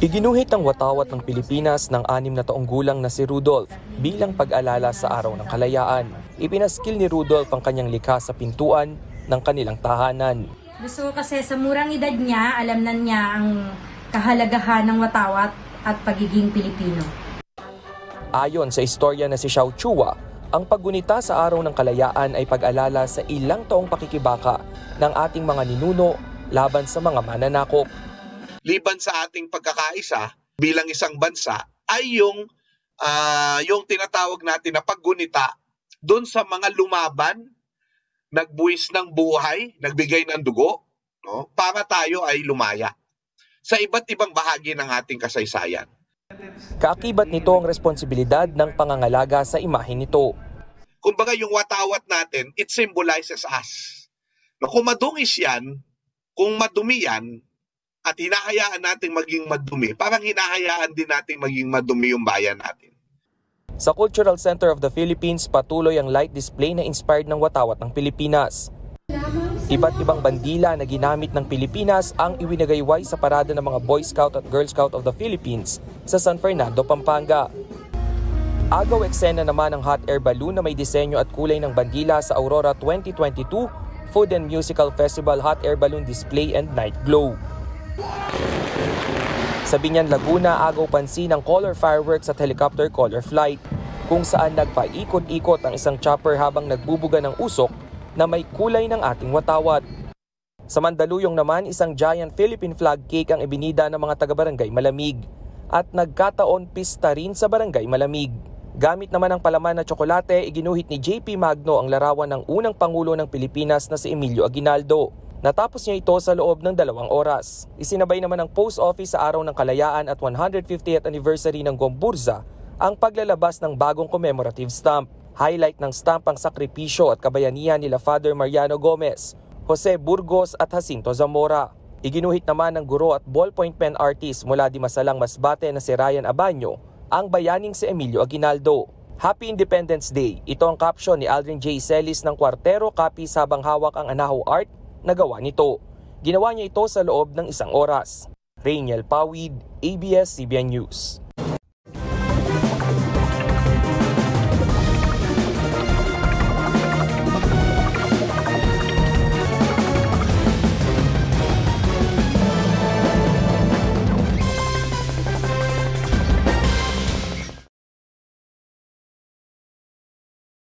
Iginuhit ang watawat ng Pilipinas ng 6 na taong gulang na si Rudolph bilang pag-alala sa Araw ng Kalayaan. Ipinaskil ni Rudolph ang kanyang likha sa pintuan ng kanilang tahanan. Gusto ko kasi sa murang edad niya, alam na niya ang kahalagahan ng watawat at pagiging Pilipino. Ayon sa istorya na si Xiao Chua, ang paggunita sa Araw ng Kalayaan ay pag-alala sa ilang taong pakikibaka ng ating mga ninuno laban sa mga mananakop. Liban sa ating pagkakaisa bilang isang bansa ay yung tinatawag natin na paggunita doon sa mga lumaban, nagbuwis ng buhay, nagbigay ng dugo, no, para tayo ay lumaya sa iba't ibang bahagi ng ating kasaysayan. Kaakibat nito ang responsibilidad ng pangangalaga sa imahe nito. Kumbaga yung watawat natin, it symbolizes us. No, kung madungis yan, kung madumi yan, at hinahayaan nating maging madumi, parang hinahayaan din nating maging madumi yung bayan natin. Sa Cultural Center of the Philippines, patuloy ang light display na inspired ng watawat ng Pilipinas. Iba't ibang bandila na ginamit ng Pilipinas ang iwinagayway sa parada ng mga Boy Scout at Girl Scout of the Philippines sa San Fernando, Pampanga. Agaw eksena naman ang hot air balloon na may disenyo at kulay ng bandila sa Aurora 2022 Food and Musical Festival Hot Air Balloon Display and Night Glow. Sa Binyan, Laguna, agaw pansin ang color fireworks at helicopter color flight, kung saan nagpaikot-ikot ang isang chopper habang nagbubuga ng usok na may kulay ng ating watawat. Sa Mandaluyong naman, isang giant Philippine flag cake ang ibinida ng mga taga-Barangay Malamig at nagkataon pista rin sa Barangay Malamig. Gamit naman ang palaman na tsokolate, iginuhit ni JP Magno ang larawan ng unang Pangulo ng Pilipinas na si Emilio Aguinaldo. Natapos niya ito sa loob ng 2 oras. Isinabay naman ng Post Office sa Araw ng Kalayaan at 150th anniversary ng Gomburza ang paglalabas ng bagong commemorative stamp. Highlight ng stamp ang sakripisyo at kabayanihan nila Father Mariano Gomez, Jose Burgos at Jacinto Zamora. Iginuhit naman ng guro at ballpoint pen artist mula Dimasalang Masbate na si Ryan Abanyo ang bayaning si Emilio Aguinaldo. Happy Independence Day. Ito ang caption ni Aldrin J. Celis ng Kwartero copies habang hawak ang Anahaw art na gawa nito. Ginawa niya ito sa loob ng 1 oras. Rainiel Pawid, ABS-CBN News.